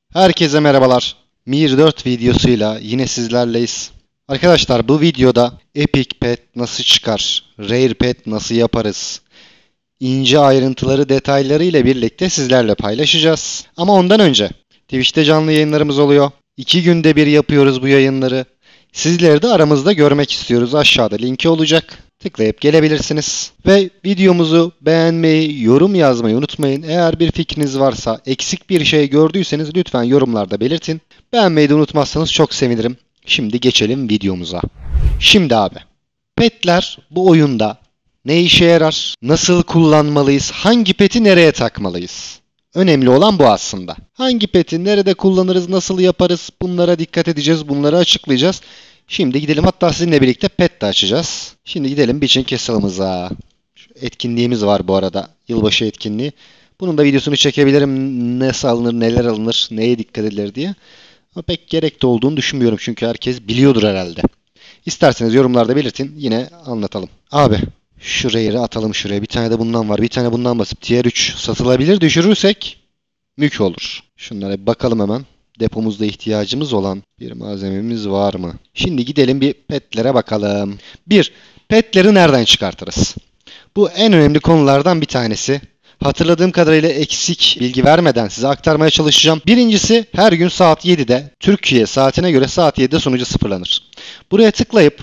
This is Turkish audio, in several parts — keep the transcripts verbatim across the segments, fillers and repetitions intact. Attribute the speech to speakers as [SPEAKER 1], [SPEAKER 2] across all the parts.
[SPEAKER 1] Herkese merhabalar. Mir dört videosuyla yine sizlerleyiz. Arkadaşlar bu videoda Epic Pet nasıl çıkar, Rare Pet nasıl yaparız, ince ayrıntıları detayları ile birlikte sizlerle paylaşacağız. Ama ondan önce Twitch'te canlı yayınlarımız oluyor. İki günde bir yapıyoruz bu yayınları. Sizleri de aramızda görmek istiyoruz. Aşağıda linki olacak. Tıklayıp gelebilirsiniz. Ve videomuzu beğenmeyi, yorum yazmayı unutmayın. Eğer bir fikriniz varsa, eksik bir şey gördüyseniz lütfen yorumlarda belirtin. Beğenmeyi de unutmazsanız çok sevinirim. Şimdi geçelim videomuza. Şimdi abi, petler bu oyunda ne işe yarar, nasıl kullanmalıyız, hangi peti nereye takmalıyız? Önemli olan bu aslında. Hangi peti nerede kullanırız, nasıl yaparız, bunlara dikkat edeceğiz, bunları açıklayacağız. Şimdi gidelim, hatta sizinle birlikte pet de açacağız. Şimdi gidelim Bitching Castle'ımıza. Etkinliğimiz var bu arada. Yılbaşı etkinliği. Bunun da videosunu çekebilirim. Nasıl alınır, neler alınır, neye dikkat edilir diye. Ama pek gerekli olduğunu düşünmüyorum çünkü herkes biliyordur herhalde. İsterseniz yorumlarda belirtin. Yine anlatalım. Abi şu Rare'ı atalım şuraya. Bir tane de bundan var. Bir tane bundan basıp tier üç satılabilir düşürürsek mük olur. Şunlara bir bakalım hemen. Depomuzda ihtiyacımız olan bir malzememiz var mı? Şimdi gidelim bir petlere bakalım. bir. Petleri nereden çıkartırız? Bu en önemli konulardan bir tanesi. Hatırladığım kadarıyla eksik bilgi vermeden size aktarmaya çalışacağım. Birincisi, her gün saat yedide Türkiye saatine göre saat yedide sunucu sıfırlanır. Buraya tıklayıp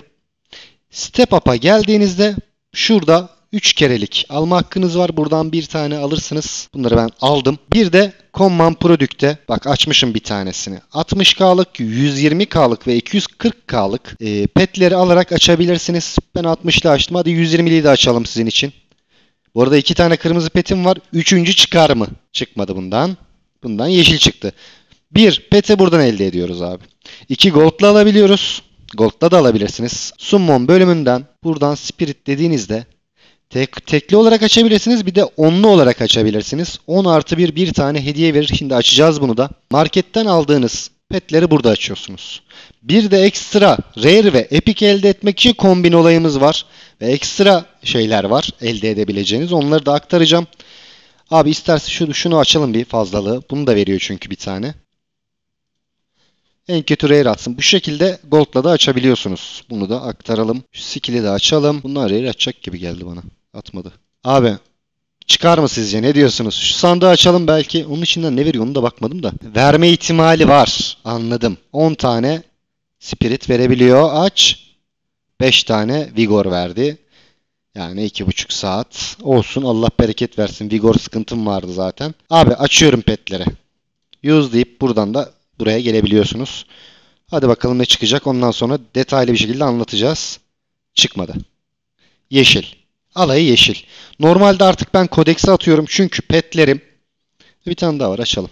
[SPEAKER 1] Step Up'a geldiğinizde şurada üç kerelik alma hakkınız var. Buradan bir tane alırsınız. Bunları ben aldım. Bir de Command Product'te bak açmışım bir tanesini. altmış K'lık, yüz yirmi K'lık ve iki yüz kırk K'lık e, petleri alarak açabilirsiniz. Ben altmışlı açtım. Hadi yüz yirmiliyi de açalım sizin için. Bu arada iki tane kırmızı petim var. Üçüncü çıkar mı? Çıkmadı bundan. Bundan yeşil çıktı. Bir, peti buradan elde ediyoruz abi. İki, gold'la alabiliyoruz. Gold'la da alabilirsiniz. Summon bölümünden buradan Spirit dediğinizde tek, tekli olarak açabilirsiniz. Bir de onlu olarak açabilirsiniz. on artı bir bir tane hediye verir. Şimdi açacağız bunu da. Marketten aldığınız petleri burada açıyorsunuz. Bir de ekstra Rare ve Epic elde etmek için kombin olayımız var. Ve ekstra şeyler var elde edebileceğiniz. Onları da aktaracağım. Abi isterse şunu, şunu açalım bir fazlalığı. Bunu da veriyor çünkü bir tane. En kötü Rare atsın. Bu şekilde Gold'la da açabiliyorsunuz. Bunu da aktaralım. Şu skill'i de açalım. Bunlar Rare atacak gibi geldi bana. Atmadı. Abi çıkar mı sizce? Ne diyorsunuz? Şu sandığı açalım belki. Onun içinden ne veriyor onu da bakmadım da. Verme ihtimali var. Anladım. on tane Spirit verebiliyor. Aç. beş tane Vigor verdi. Yani iki buçuk saat. Olsun, Allah bereket versin. Vigor sıkıntım vardı zaten. Abi açıyorum petleri. Use deyip buradan da buraya gelebiliyorsunuz. Hadi bakalım ne çıkacak. Ondan sonra detaylı bir şekilde anlatacağız. Çıkmadı. Yeşil. Alayı yeşil. Normalde artık ben kodekse atıyorum çünkü petlerim. Bir tane daha var, açalım.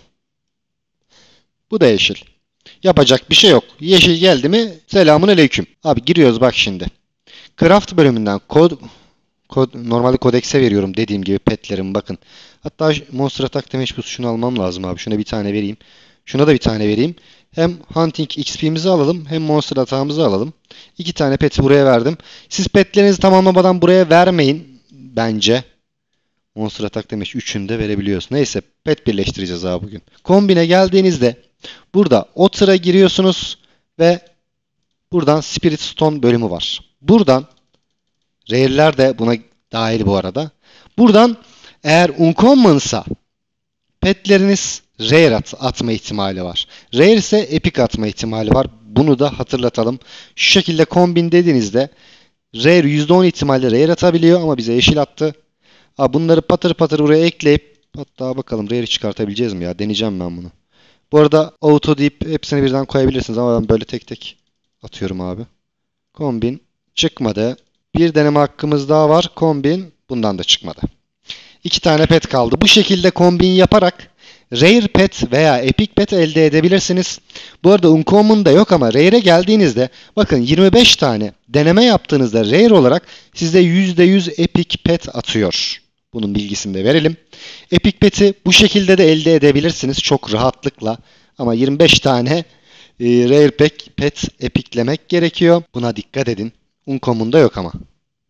[SPEAKER 1] Bu da yeşil. Yapacak bir şey yok. Yeşil geldi mi selamun aleyküm. Abi giriyoruz bak şimdi. Craft bölümünden kod, kod normalde kodekse veriyorum dediğim gibi petlerim bakın. Hatta Monster Attack Damage Boost şunu almam lazım abi. Şuna bir tane vereyim. Şuna da bir tane vereyim. Hem Hunting X P'mizi alalım hem Monster Attack'ımızı alalım. İki tane peti buraya verdim. Siz petlerinizi tamamlamadan buraya vermeyin bence. Monster Attack Damage üçünü de verebiliyoruz. Neyse pet birleştireceğiz abi bugün. Kombine geldiğinizde burada Otter'a giriyorsunuz ve buradan Spirit Stone bölümü var. Buradan Rare'ler de buna dahil bu arada. Buradan eğer Uncommon'sa petleriniz Rare at, atma ihtimali var. Rare ise Epic atma ihtimali var. Bunu da hatırlatalım. Şu şekilde kombin dediğinizde Rare yüzde on ihtimalle Rare atabiliyor ama bize yeşil attı. Ha, bunları patır patır buraya ekleyip hatta bakalım Rare'i çıkartabileceğiz mi ya? Deneyeceğim ben bunu. Bu arada auto deyip hepsini birden koyabilirsiniz ama ben böyle tek tek atıyorum abi. Kombin çıkmadı. Bir deneme hakkımız daha var. Kombin bundan da çıkmadı. İki tane pet kaldı. Bu şekilde kombin yaparak Rare Pet veya Epic Pet elde edebilirsiniz. Bu arada Uncommon da yok ama Rare'e geldiğinizde bakın yirmi beş tane deneme yaptığınızda Rare olarak size yüzde yüz Epic Pet atıyor. Bunun bilgisini de verelim. Epic Pet'i bu şekilde de elde edebilirsiniz çok rahatlıkla. Ama yirmi beş tane e, Rare Pet, pet epiklemek gerekiyor. Buna dikkat edin. Uncommon'da yok ama.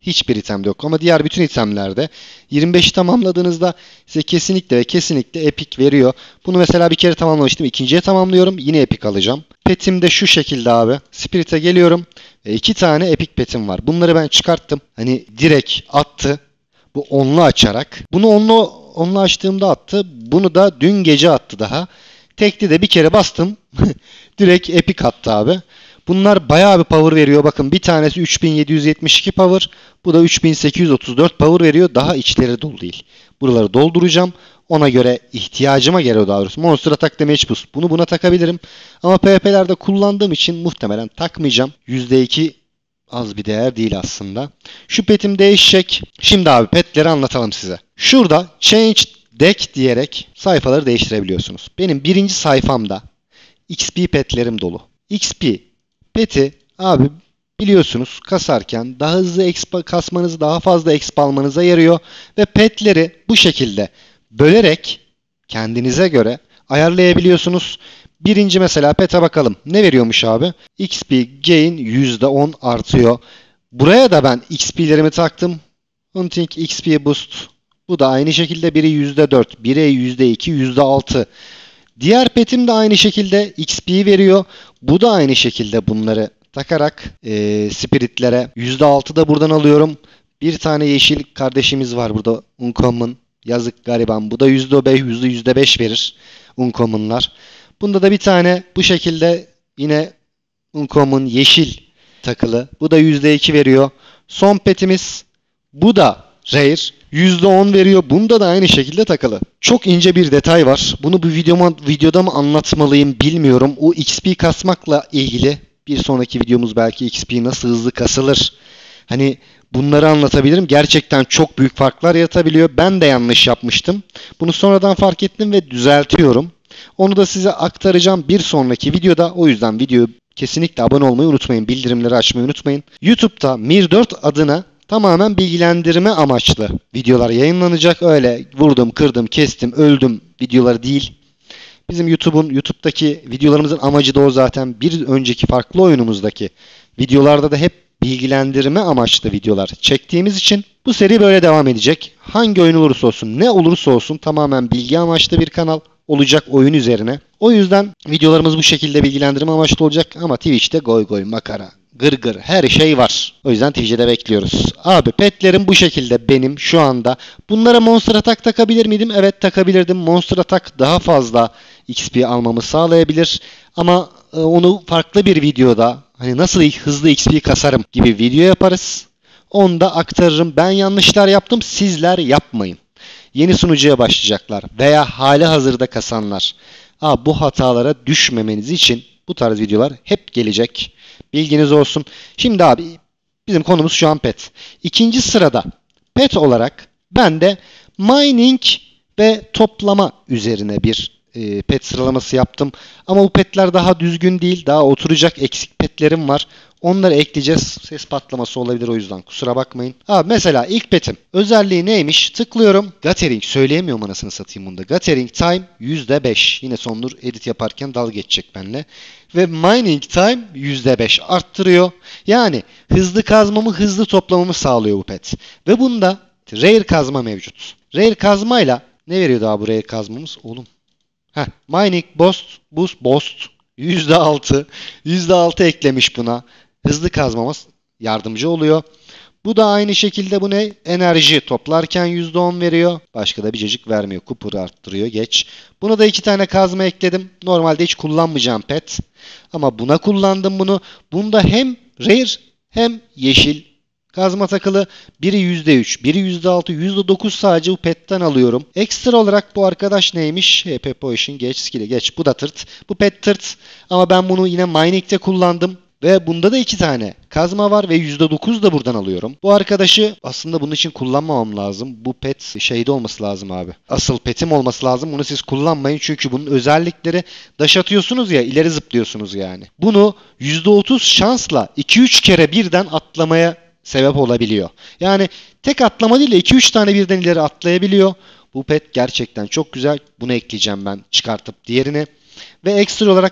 [SPEAKER 1] hiçbir itemde yok. Ama diğer bütün itemlerde yirmi beşi tamamladığınızda size kesinlikle ve kesinlikle epic veriyor. Bunu mesela bir kere tamamlamıştım. İkinciye tamamlıyorum. Yine epic alacağım. Petim de şu şekilde abi. Spirit'e geliyorum. Ve iki tane epic petim var. Bunları ben çıkarttım. Hani direkt attı. Bu onlu açarak. Bunu onlu, onlu açtığımda attı. Bunu da dün gece attı daha. Tekli de bir kere bastım. Direkt epic attı abi. Bunlar bayağı bir power veriyor. Bakın bir tanesi üç bin yedi yüz yetmiş iki power. Bu da üç bin sekiz yüz otuz dört power veriyor. Daha içleri dolu değil. Buraları dolduracağım. Ona göre ihtiyacıma göre daha doğrusu. Monster Attack Damage Boost. Bunu buna takabilirim. Ama PvP'lerde kullandığım için muhtemelen takmayacağım. yüzde iki az bir değer değil aslında. Şu petim değişecek. Şimdi abi petleri anlatalım size. Şurada Change Deck diyerek sayfaları değiştirebiliyorsunuz. Benim birinci sayfamda X P petlerim dolu. X P peti abi biliyorsunuz kasarken daha hızlı exp kasmanızı, daha fazla exp almanıza yarıyor. Ve petleri bu şekilde bölerek kendinize göre ayarlayabiliyorsunuz. Birinci mesela pet'e bakalım. Ne veriyormuş abi? X P gain yüzde on artıyor. Buraya da ben X P'lerimi taktım. Hunting X P boost. Bu da aynı şekilde biri yüzde dört, biri yüzde iki, yüzde altı. Diğer petim de aynı şekilde X P veriyor. Bu da aynı şekilde bunları takarak e, spiritlere yüzde altı da buradan alıyorum. Bir tane yeşil kardeşimiz var burada. Uncommon. Yazık gariban. Bu da yüzde beş, yüzde beş verir. Uncommon'lar. Bunda da bir tane bu şekilde yine Uncommon yeşil takılı. Bu da yüzde iki veriyor. Son petimiz bu da Rare. yüzde on veriyor. Bunda da aynı şekilde takılı. Çok ince bir detay var. Bunu bu videoma, videoda mı anlatmalıyım bilmiyorum. O X P kasmakla ilgili bir sonraki videomuz belki X P nasıl hızlı kasılır. Hani bunları anlatabilirim. Gerçekten çok büyük farklar yaratabiliyor. Ben de yanlış yapmıştım. Bunu sonradan fark ettim ve düzeltiyorum. Onu da size aktaracağım bir sonraki videoda. O yüzden videoyu kesinlikle abone olmayı unutmayın. Bildirimleri açmayı unutmayın. YouTube'da Mir dört adına tamamen bilgilendirme amaçlı videolar yayınlanacak. Öyle vurdum, kırdım, kestim, öldüm videoları değil. Bizim YouTube'un YouTube'daki videolarımızın amacı da o zaten. Bir önceki farklı oyunumuzdaki videolarda da hep bilgilendirme amaçlı videolar çektiğimiz için bu seri böyle devam edecek. Hangi oyun olursa olsun, ne olursa olsun tamamen bilgi amaçlı bir kanal olacak oyun üzerine. O yüzden videolarımız bu şekilde bilgilendirme amaçlı olacak ama Twitch'te goy goy, makara, gır gır her şey var. O yüzden Twitch'te bekliyoruz. Abi petlerim bu şekilde benim şu anda. Bunlara Monster Attack takabilir miydim? Evet takabilirdim. Monster Attack daha fazla X P almamı sağlayabilir. Ama onu farklı bir videoda hani nasıl hızlı X P kasarım gibi video yaparız. Onu da aktarırım. Ben yanlışlar yaptım. Sizler yapmayın. Yeni sunucuya başlayacaklar veya hali hazırda kasanlar. Aa, bu hatalara düşmemeniz için bu tarz videolar hep gelecek. Bilginiz olsun. Şimdi abi bizim konumuz şu an pet. İkinci sırada pet olarak ben de mining ve toplama üzerine bir e, pet sıralaması yaptım. Ama bu petler daha düzgün değil. Daha oturacak eksik petlerim var. Onları ekleyeceğiz. Ses patlaması olabilir o yüzden. Kusura bakmayın. Abi mesela ilk petim. Özelliği neymiş? Tıklıyorum. Gathering. Söyleyemiyorum anasını satayım bunda. Gathering time yüzde beş. Yine Sondur edit yaparken dalga geçecek benimle. Ve mining time yüzde beş arttırıyor. Yani hızlı kazmamı, hızlı toplamamı sağlıyor bu pet. Ve bunda rare kazma mevcut. Rare kazmayla ne veriyor daha bu rare kazmamız? Oğlum. Heh, mining boost, boost, boost. yüzde altı. yüzde altı eklemiş buna. Hızlı kazmamız yardımcı oluyor. Bu da aynı şekilde bu ne? Enerji toplarken yüzde on veriyor. Başka da bir cacık vermiyor. Cooper'ı arttırıyor. Geç. Buna da iki tane kazma ekledim. Normalde hiç kullanmayacağım pet. Ama buna kullandım bunu. Bunda hem rare hem yeşil kazma takılı. Biri yüzde üç, biri yüzde altı, yüzde dokuz sadece bu petten alıyorum. Ekstra olarak bu arkadaş neymiş? H P Potion geç, skill'e geç. Bu da tırt. Bu pet tırt. Ama ben bunu yine mining'de kullandım. Ve bunda da iki tane kazma var ve yüzde dokuz da buradan alıyorum. Bu arkadaşı aslında bunun için kullanmamam lazım. Bu pet şeyde olması lazım abi. Asıl petim olması lazım. Bunu siz kullanmayın çünkü bunun özellikleri daş atıyorsunuz ya, ileri zıplıyorsunuz yani. Bunu yüzde otuz şansla iki üç kere birden atlamaya sebep olabiliyor. Yani tek atlama değil de iki üç tane birden ileri atlayabiliyor. Bu pet gerçekten çok güzel. Bunu ekleyeceğim ben çıkartıp diğerini. Ve ekstra olarak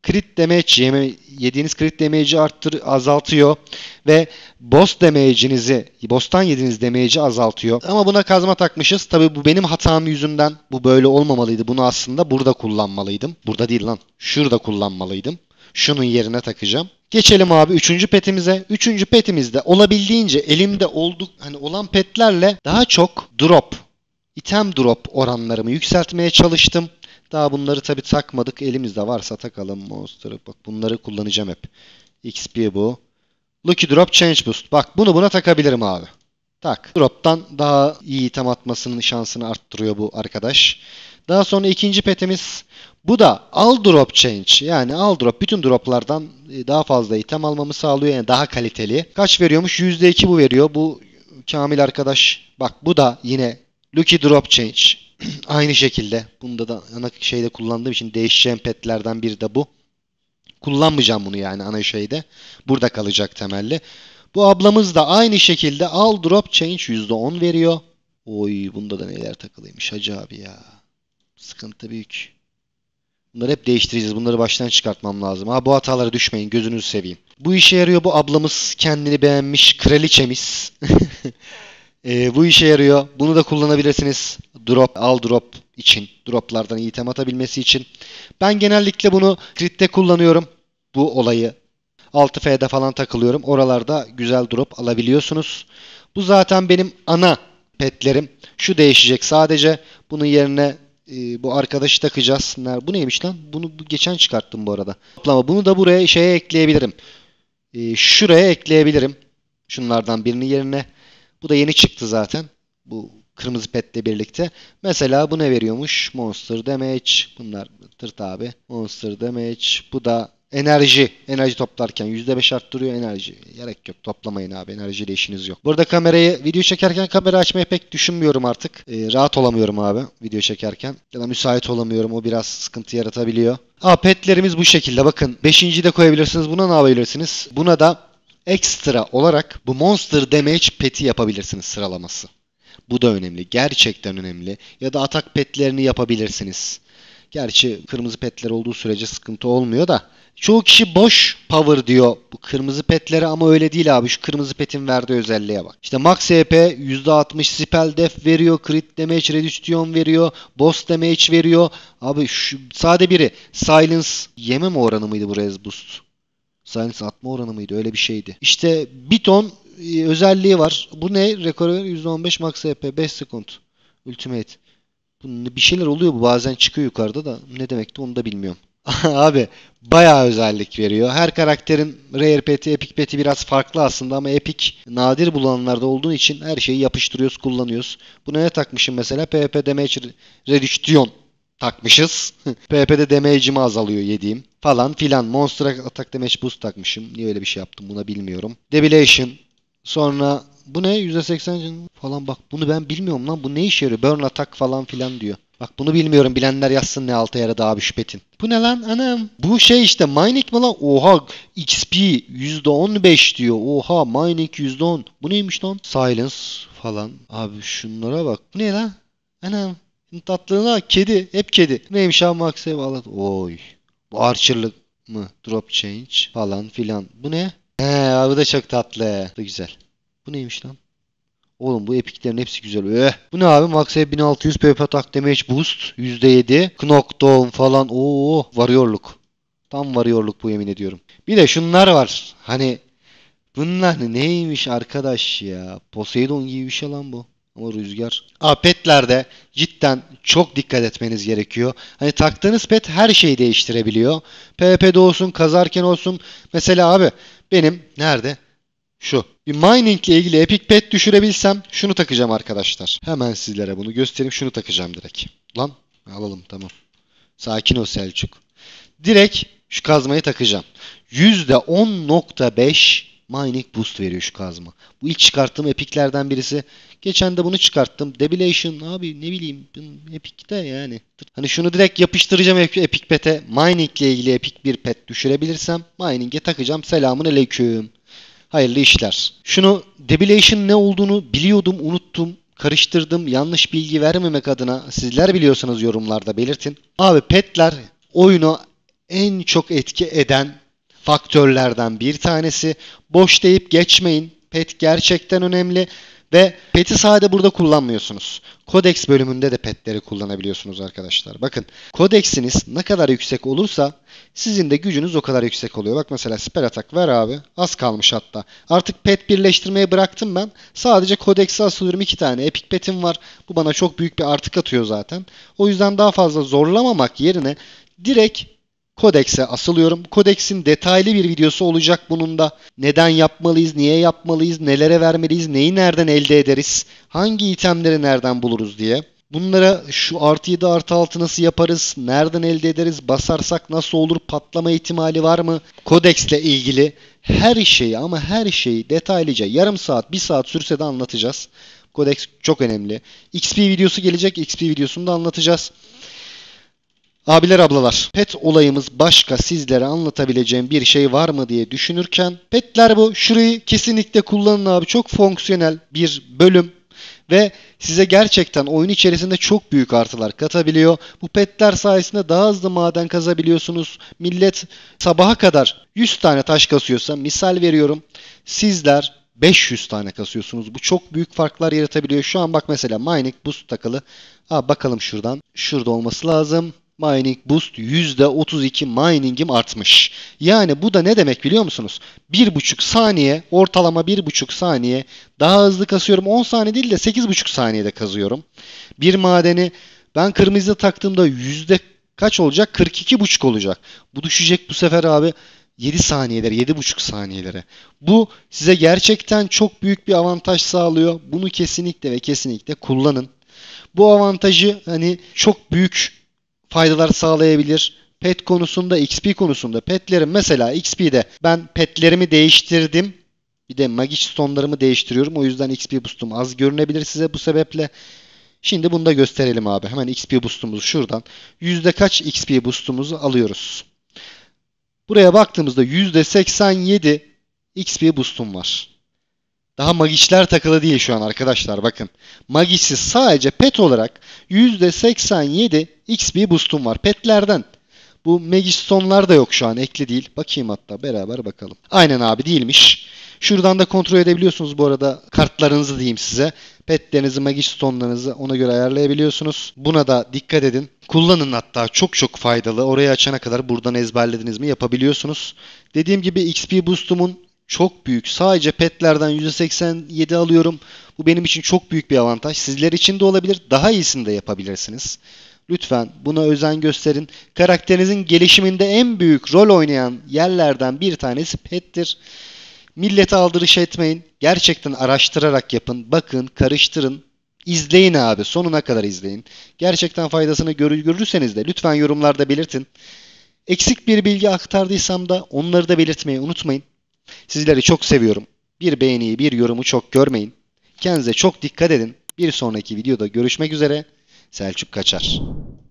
[SPEAKER 1] crit damage yeme, yediğiniz crit damage'i arttır, azaltıyor ve boss damage'inizi, boss'tan yediğiniz damage'i azaltıyor. Ama buna kazma takmışız. Tabii bu benim hatam yüzünden bu böyle olmamalıydı. Bunu aslında burada kullanmalıydım. Burada değil lan. Şurada kullanmalıydım. Şunun yerine takacağım. Geçelim abi üçüncü petimize. Üçüncü petimizde olabildiğince elimde olduk hani olan petlerle daha çok drop, item drop oranlarımı yükseltmeye çalıştım. Daha bunları tabi takmadık. Elimizde varsa takalım. Monster'ı. Bak bunları kullanacağım hep. X P bu. Lucky Drop Change Boost. Bak bunu buna takabilirim abi. Tak. Drop'tan daha iyi item atmasının şansını arttırıyor bu arkadaş. Daha sonra ikinci petimiz. Bu da All Drop Change. Yani All Drop bütün droplardan daha fazla item almamı sağlıyor. Yani daha kaliteli. Kaç veriyormuş? yüzde iki bu veriyor. Bu Kamil arkadaş. Bak bu da yine Lucky Drop Change. Aynı şekilde. Bunda da ana şeyde kullandığım için değişeceğim petlerden biri de bu. Kullanmayacağım bunu yani ana şeyde. Burada kalacak temelli. Bu ablamız da aynı şekilde All Drop Change yüzde on veriyor. Oy bunda da neler takılıymış hacı abi ya. Sıkıntı büyük. Bunları hep değiştireceğiz. Bunları baştan çıkartmam lazım. Ha bu hatalara düşmeyin. Gözünüzü seveyim. Bu işe yarıyor. Bu ablamız kendini beğenmiş. Kraliçemiz. e, bu işe yarıyor. Bunu da kullanabilirsiniz. Drop, al drop için. Droplardan iyi item atabilmesi için. Ben genellikle bunu crit'te kullanıyorum. Bu olayı. altı F'de falan takılıyorum. Oralarda güzel drop alabiliyorsunuz. Bu zaten benim ana petlerim. Şu değişecek sadece. Bunun yerine e, bu arkadaşı takacağız. Bu neymiş lan? Bunu geçen çıkarttım bu arada. Toplama. Bunu da buraya şeye ekleyebilirim. E, şuraya ekleyebilirim. Şunlardan birinin yerine. Bu da yeni çıktı zaten. Bu kırmızı petle birlikte. Mesela bu ne veriyormuş? Monster Damage. Bunlar tırt abi. Monster Damage. Bu da enerji. Enerji toplarken yüzde beş arttırıyor enerji. Gerek yok. Toplamayın abi. Enerjiyle işiniz yok. Burada kamerayı video çekerken kamera açmayı pek düşünmüyorum artık. Ee, rahat olamıyorum abi video çekerken. Ya da müsait olamıyorum. O biraz sıkıntı yaratabiliyor. Aa, petlerimiz bu şekilde. Bakın beşinciyi de koyabilirsiniz. Buna ne yapabilirsiniz? Buna da ekstra olarak bu Monster Damage peti yapabilirsiniz sıralaması. Bu da önemli. Gerçekten önemli. Ya da atak petlerini yapabilirsiniz. Gerçi kırmızı petler olduğu sürece sıkıntı olmuyor da. Çoğu kişi boş power diyor bu kırmızı petlere ama öyle değil abi. Şu kırmızı petin verdiği özelliğe bak. İşte max H P yüzde altmış spell def veriyor. Crit damage reduction veriyor. Boss damage veriyor. Abi şu sade biri. Silence yeme mi oranı mıydı bu res boost? Silence atma oranı mıydı? Öyle bir şeydi. İşte bir ton e, özelliği var. Bu ne? Recover yüzde on beş max H P beş sekund. Ultimate. Bu, bir şeyler oluyor bu. Bazen çıkıyor yukarıda da. Ne demekti onu da bilmiyorum. Abi bayağı özellik veriyor. Her karakterin Rare Pet'i, Epic Pet'i biraz farklı aslında ama Epic nadir bulanlarda olduğu için her şeyi yapıştırıyoruz, kullanıyoruz. Buna ne takmışım mesela? PvP Damage Reduction takmışız. PvP'de damage'imi azalıyor yediğim falan filan. Monster Attack Damage Boost takmışım. Niye öyle bir şey yaptım buna bilmiyorum. Debilation. Sonra bu ne? yüzde seksen falan bak. Bunu ben bilmiyorum lan. Bu ne işe yarıyor? Burn Attack falan filan diyor. Bak bunu bilmiyorum. Bilenler yazsın ne alta yaradı abi şu petin. Bu ne lan anam? Bu şey işte mining mi lan? Oha X P yüzde on beş diyor. Oha mining yüzde on. Bu neymiş lan? Silence falan. Abi şunlara bak. Bu ne lan? Anam. Tatlılığına kedi. Hep kedi. Neymiş abi Max'e bağladı. Oy. Bu Archer'lık mı? Drop change falan filan. Bu ne? He abi bu da çok tatlı. Bu da güzel. Bu neymiş lan? Oğlum bu epiklerin hepsi güzel. Eh. Bu ne abi? Max bin altı yüz PvP Attack Damage Boost. yüzde yedi. Knockdown falan. Oo, varıyorluk. Tam varıyorluk bu yemin ediyorum. Bir de şunlar var. Hani bunlar neymiş arkadaş ya? Poseidon gibi bir şey lan bu. Ama rüzgar. Aa, petlerde cidden çok dikkat etmeniz gerekiyor. Hani taktığınız pet her şeyi değiştirebiliyor. PvP'de olsun, kazarken olsun. Mesela abi benim nerede? Şu. Bir mining ile ilgili epic pet düşürebilsem şunu takacağım arkadaşlar. Hemen sizlere bunu göstereyim. Şunu takacağım direkt. Lan alalım tamam. Sakin ol Selçuk. Direkt şu kazmayı takacağım. yüzde on nokta beş mining boost veriyor şu kazma. Bu ilk çıkarttığım epiklerden birisi. Geçen de bunu çıkarttım. Debilation abi ne bileyim epikte yani. Hani şunu direkt yapıştıracağım epic pet'e. Mining ile ilgili epic bir pet düşürebilirsem mining'e takacağım. Selamun aleyküm. Hayırlı işler. Şunu Debilation ne olduğunu biliyordum, unuttum, karıştırdım. Yanlış bilgi vermemek adına sizler biliyorsanız yorumlarda belirtin. Abi petler oyunu en çok etki eden faktörlerden bir tanesi. Boş deyip geçmeyin. Pet gerçekten önemli ve pet'i sadece burada kullanmıyorsunuz. Codex bölümünde de petleri kullanabiliyorsunuz arkadaşlar. Bakın, Codex'iniz ne kadar yüksek olursa sizin de gücünüz o kadar yüksek oluyor. Bak mesela Spell Attack ver abi. Az kalmış hatta. Artık pet birleştirmeyi bıraktım ben. Sadece Codex'e asılıyorum. iki tane Epic pet'im var. Bu bana çok büyük bir artı katıyor zaten. O yüzden daha fazla zorlamamak yerine direkt Codex'e asılıyorum. Codex'in detaylı bir videosu olacak bunun da. Neden yapmalıyız, niye yapmalıyız, nelere vermeliyiz, neyi nereden elde ederiz, hangi itemleri nereden buluruz diye. Bunlara şu artı yedi artı altı nasıl yaparız, nereden elde ederiz, basarsak nasıl olur, patlama ihtimali var mı? Codex'le ilgili her şeyi ama her şeyi detaylıca yarım saat, bir saat sürse de anlatacağız. Codex çok önemli. X P videosu gelecek, X P videosunu da anlatacağız. Abiler ablalar, pet olayımız başka sizlere anlatabileceğim bir şey var mı diye düşünürken petler bu. Şurayı kesinlikle kullanın abi. Çok fonksiyonel bir bölüm ve size gerçekten oyun içerisinde çok büyük artılar katabiliyor. Bu petler sayesinde daha hızlı maden kazabiliyorsunuz. Millet sabaha kadar yüz tane taş kasıyorsa, misal veriyorum, sizler beş yüz tane kasıyorsunuz. Bu çok büyük farklar yaratabiliyor. Şu an bak mesela Mining Boost takılı. Aa, bakalım şuradan. Şurada olması lazım. Mining Boost yüzde otuz iki mining'im artmış. Yani bu da ne demek biliyor musunuz? bir buçuk saniye, ortalama bir buçuk saniye daha hızlı kasıyorum. on saniye değil de sekiz buçuk saniyede kazıyorum. Bir madeni ben kırmızı taktığımda yüzde kaç olacak? kırk iki buçuk olacak. Bu düşecek bu sefer abi yedi saniyelere, yedi buçuk saniyelere. Bu size gerçekten çok büyük bir avantaj sağlıyor. Bunu kesinlikle ve kesinlikle kullanın. Bu avantajı hani çok büyük faydalar sağlayabilir. Pet konusunda, X P konusunda. Petlerim mesela X P'de ben petlerimi değiştirdim. Bir de Magic Stone'larımı değiştiriyorum. O yüzden X P boost'um az görünebilir size bu sebeple. Şimdi bunu da gösterelim abi. Hemen X P boost'umuzu şuradan. Yüzde kaç X P boost'umuzu alıyoruz. Buraya baktığımızda yüzde seksen yedi X P boost'um var. Daha Magic'ler takılı değil şu an arkadaşlar, bakın. Magic'siz sadece pet olarak yüzde seksen yedi X P boost'um var petlerden. Bu Magic Stone'lar da yok şu an, ekli değil. Bakayım hatta beraber bakalım. Aynen abi, değilmiş. Şuradan da kontrol edebiliyorsunuz bu arada kartlarınızı diyeyim size. Petlerinizi, Magic Stone'larınızı ona göre ayarlayabiliyorsunuz. Buna da dikkat edin. Kullanın hatta, çok çok faydalı. Orayı açana kadar buradan ezberlediniz mi yapabiliyorsunuz. Dediğim gibi X P boost'umun çok büyük. Sadece petlerden yüzde seksen yedi alıyorum. Bu benim için çok büyük bir avantaj. Sizler için de olabilir. Daha iyisini de yapabilirsiniz. Lütfen buna özen gösterin. Karakterinizin gelişiminde en büyük rol oynayan yerlerden bir tanesi pettir. Millete aldırış etmeyin. Gerçekten araştırarak yapın. Bakın, karıştırın. İzleyin abi. Sonuna kadar izleyin. Gerçekten faydasını görür, görürseniz de lütfen yorumlarda belirtin. Eksik bir bilgi aktardıysam da onları da belirtmeyi unutmayın. Sizleri çok seviyorum. Bir beğeniyi, bir yorumu çok görmeyin. Kendinize çok dikkat edin. Bir sonraki videoda görüşmek üzere. Selçuk Kaçar.